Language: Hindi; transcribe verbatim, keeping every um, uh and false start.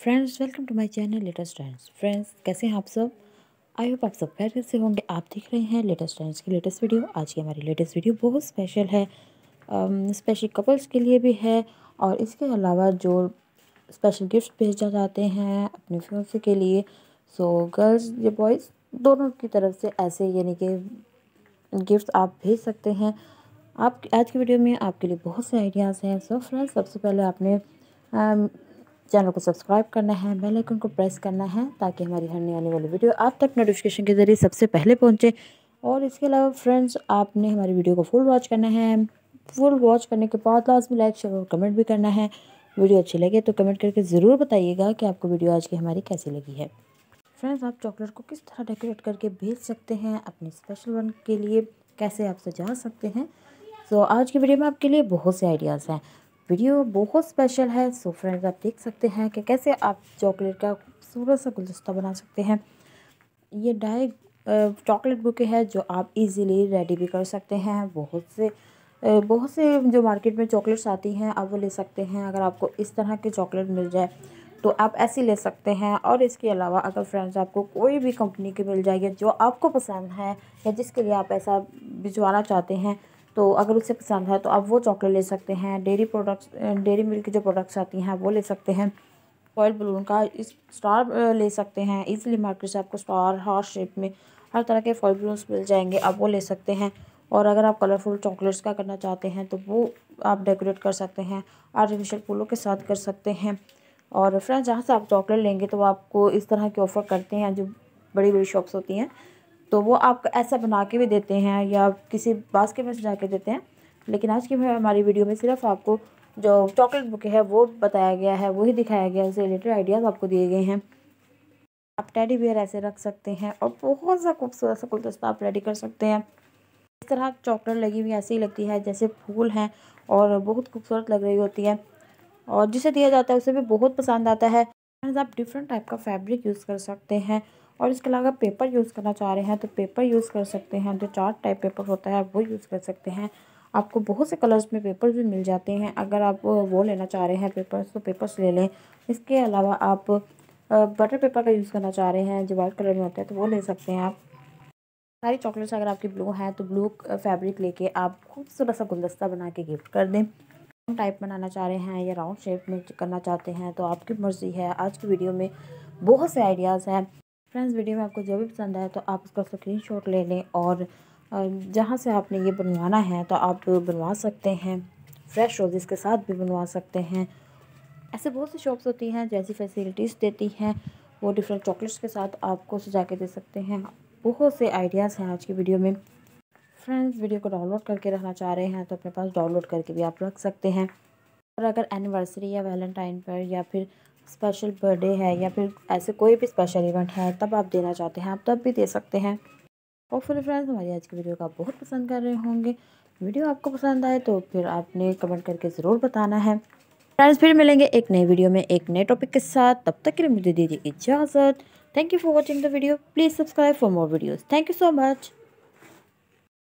Friends, welcome to my channel latest trends. Friends, कैसे हैं आप सब? आई होप आप सब खैरियत से होंगे। आप देख रहे हैं लेटेस्ट ट्रेंड्स की लेटेस्ट वीडियो। आज की हमारी लेटेस्ट वीडियो बहुत स्पेशल है, स्पेशल कपल्स के लिए भी है और इसके अलावा जो स्पेशल गिफ्ट भेजा जाते हैं अपने फ्योंसे के लिए, सो गर्ल्स या बॉयज़ दोनों की तरफ से ऐसे यानी कि गिफ्ट आप भेज सकते हैं। आप आज की वीडियो में आपके लिए बहुत से आइडियाज़ हैं। सो फ्रेंड्स, सबसे पहले आपने चैनल को सब्सक्राइब करना है, बेल आइकन को प्रेस करना है ताकि हमारी हर नई आने वाली वीडियो आप तक नोटिफिकेशन के ज़रिए सबसे पहले पहुंचे। और इसके अलावा फ्रेंड्स, आपने हमारी वीडियो को फुल वॉच करना है। फुल वॉच करने के बाद लास्ट में लाइक शेयर और कमेंट भी करना है। वीडियो अच्छी लगे तो कमेंट करके ज़रूर बताइएगा कि आपको वीडियो आज की हमारी कैसी लगी है। फ्रेंड्स, आप चॉकलेट को किस तरह डेकोरेट करके भेज सकते हैं अपने स्पेशल वन के लिए, कैसे आप सजा सकते हैं। सो so, आज की वीडियो में आपके लिए बहुत से आइडियाज़ हैं। वीडियो बहुत स्पेशल है। सो so, फ्रेंड्स, आप देख सकते हैं कि कैसे आप चॉकलेट का खूबसूरत सा गुलदस्ता बना सकते हैं। ये डाई चॉकलेट बुके है जो आप इजीली रेडी भी कर सकते हैं। बहुत से बहुत से जो मार्केट में चॉकलेट्स आती हैं आप वो ले सकते हैं। अगर आपको इस तरह के चॉकलेट मिल जाए तो आप ऐसे ले सकते हैं। और इसके अलावा अगर फ्रेंड्स आपको कोई भी कंपनी की मिल जाएगी जो आपको पसंद है या जिसके लिए आप ऐसा भिजवाना चाहते हैं, तो अगर उसे पसंद है तो आप वो चॉकलेट ले सकते हैं। डेयरी प्रोडक्ट्स, डेयरी मिल्क की जो प्रोडक्ट्स आती हैं वो ले सकते हैं। फॉइल बलून का इस स्टार ले सकते हैं। इजीली मार्केट से आपको स्टार, हार्ट शेप में हर तरह के फॉइल बलून्स मिल जाएंगे, आप वो ले सकते हैं। और अगर आप कलरफुल चॉकलेट्स का करना चाहते हैं तो वो आप डेकोरेट कर सकते हैं, आर्टिफिशियल फूलों के साथ कर सकते हैं। और फ्रेंड्स, जहाँ से आप चॉकलेट लेंगे तो वो आपको इस तरह के ऑफ़र करते हैं जो बड़ी बड़ी शॉप्स होती हैं, तो वो आपको ऐसा बना के भी देते हैं या किसी बास्केट में सजा के देते हैं। लेकिन आज की हमारी वीडियो में सिर्फ आपको जो चॉकलेट बुके है वो बताया गया है, वही दिखाया गया है, उससे रिलेटेड आइडियाज़ आपको दिए गए हैं। आप टेडी बियर ऐसे रख सकते हैं और बहुत सा खूबसूरत सा गुलदस्ता आप रेडी कर सकते हैं। इस तरह चॉकलेट लगी हुई ऐसी लगती है जैसे फूल हैं और बहुत खूबसूरत लग रही होती है और जिसे दिया जाता है उसे भी बहुत पसंद आता है। आप डिफरेंट टाइप का फैब्रिक यूज़ कर सकते हैं और इसके अलावा पेपर यूज़ करना चाह रहे हैं तो पेपर यूज़ कर सकते हैं। जो चार्ट टाइप पेपर होता है वो यूज़ कर सकते हैं। आपको बहुत से कलर्स में पेपर भी मिल जाते हैं। अगर आप वो लेना चाह रहे हैं पेपर्स तो पेपर्स ले लें। इसके अलावा आप बटर पेपर का यूज़ करना चाह रहे हैं जो वाइट कलर में होता है तो वो ले सकते हैं। आप सारी चॉकलेट्स अगर आपकी ब्लू हैं तो ब्लू फैब्रिक लेके आप खूबसूरत सा गुलदस्ता बना के गिफ्ट कर दें। टाइप बनाना चाह रहे हैं या राउंड शेप में करना चाहते हैं तो आपकी मर्ज़ी है। आज की वीडियो में बहुत से आइडियाज़ हैं। फ्रेंड्स, वीडियो में आपको जो भी पसंद आए तो आप उसका स्क्रीनशॉट ले लें और जहां से आपने ये बनवाना है तो आप बनवा सकते हैं। फ्रेश रोजेस के साथ भी बनवा सकते हैं। ऐसे बहुत सी शॉप्स होती हैं जैसी फैसिलिटीज़ देती हैं, वो डिफरेंट चॉकलेट्स के साथ आपको सजा के दे सकते हैं। बहुत से आइडियाज़ हैं आज की वीडियो में। फ्रेंड्स, वीडियो को डाउनलोड करके रखना चाह रहे हैं तो अपने पास डाउनलोड करके भी आप रख सकते हैं। और अगर एनिवर्सरी या वैलेंटाइन पर या फिर स्पेशल बर्थडे है या फिर ऐसे कोई भी स्पेशल इवेंट है तब आप देना चाहते हैं आप तब भी दे सकते हैं। होपफुली फ्रेंड्स, हमारी आज की वीडियो को आप बहुत पसंद कर रहे होंगे। वीडियो आपको पसंद आए तो फिर आपने कमेंट करके ज़रूर बताना है। फ्रेंड्स, फिर मिलेंगे एक नई वीडियो में एक नए टॉपिक के साथ। तब तक के लिए मुझे दीजिए इजाज़त। Thank you for watching the video. Please subscribe for more videos. Thank you so much.